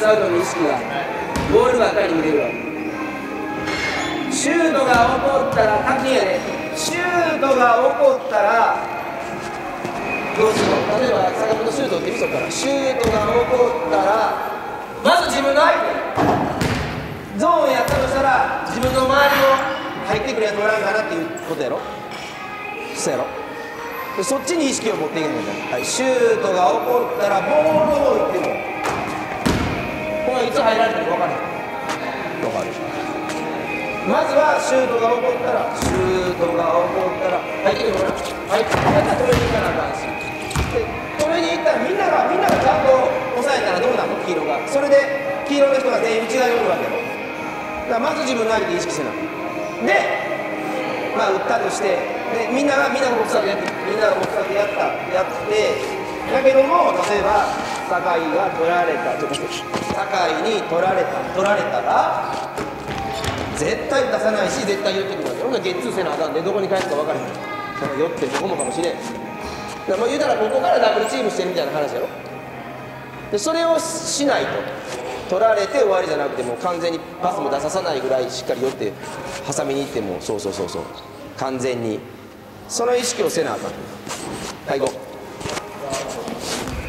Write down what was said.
アウトの意識がボールばっかり見てるわ。シュートが起こったら確認やで。シュートが起こったらどうするの。例えば坂本シュートってみそからシュートが起こったらまず自分の相手ゾーンやったとしたら自分の周りを入ってくるやつおらんかなっていうことやろ。そうやろ。でそっちに意識を持っていけないから、はい、シュートが起こったらボールを置いてもこれいつ入られてるか分からへん。分かる。まずはシュートが起こったらシュートが起こったら入ってくるからはいやったら止めに行かなあかんし、で止めに行ったらみんながちゃんと抑えたらどうなの黄色が。それで黄色の人が全員内側におるわけよ。だからまず自分の相手意識せなで、まあ打ったとしてでみんながボックスアウトやってやってだけども、例えば酒井が取られた酒井に取られたら絶対出さないし絶対寄ってくるわけ。ほんならゲッツーせなあかんでどこに返すか分からへん。その寄ってどこもかもしれん。だからもう言うたらここからダブルチームしてるみたいな話やろ。でそれをしないと取られて終わりじゃなくてもう完全にパスも出ささないぐらいしっかり寄って挟みに行ってもそう完全にその意識をせなあかん。はい、ゴー。